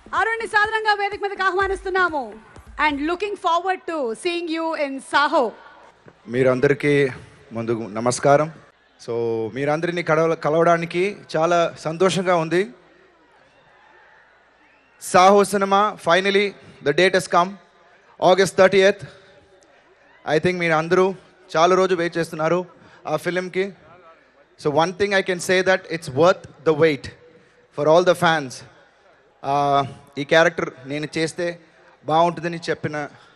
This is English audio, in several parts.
అరుణ్ని సాధారణంగా వేదిక మీదకి ఆహ్వానిస్తున్నాము. And looking forward to seeing you in Saaho. మీరందరికీ ముందు నమస్కారం. సో మీరందరినీ కలవడానికి చాలా సంతోషంగా ఉంది. Saaho cinema finally the date has come, August 30th. I think మీరు అందరూ చాలా రోజు వెయిట్ చేస్తున్నారు ఆ ఫిలింకి. So one thing I can say that it's worth the wait for all the fans. ఈ క్యారెక్టర్ నేను చేస్తే బాగుంటుందని చెప్పిన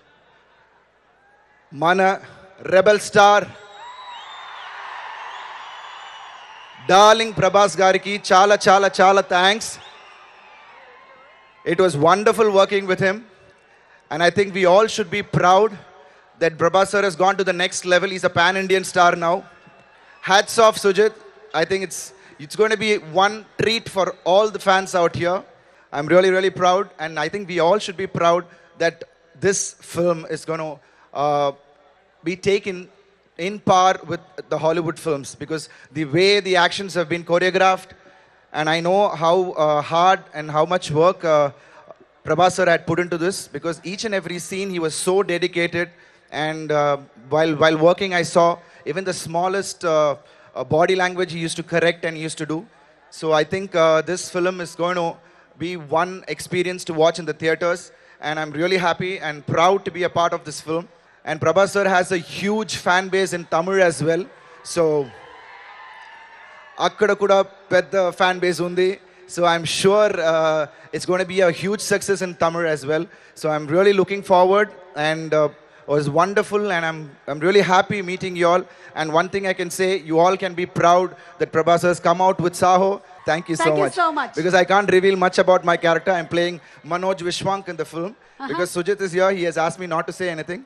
మన రెబల్ స్టార్ డార్లింగ్ ప్రభాస్ గారికి చాలా చాలా చాలా thanks. It was wonderful working with him, and I think we all should be proud that Prabhas sir has gone to the next level. He's a pan-Indian star now. Hats off, Sujit. I think it's going to be one treat for all the fans out here. I'm really, really proud, and I think we all should be proud that this film is going to be taken in par with the Hollywood films, because the way the actions have been choreographed, and I know how hard and how much work Prabhas sir had put into this, because each and every scene he was so dedicated, and while working I saw even the smallest body language he used to correct and he used to do. So I think this film is going to be one experience to watch in the theaters, and I'm really happy and proud to be a part of this film. And Prabhas sir has a huge fan base in Tamil as well. So akkada kuda pedda fan base undi. So I'm sure it's going to be a huge success in Tamil as well. So I'm really looking forward, and it was wonderful, and I'm really happy meeting you all. And one thing I can say, you all can be proud that Prabhas has come out with Saho. Thank you Thank you much. so much. Because I can't reveal much about my character. I'm playing Manoj Vishwank in the film. Because Sujit is here, he has asked me not to say anything.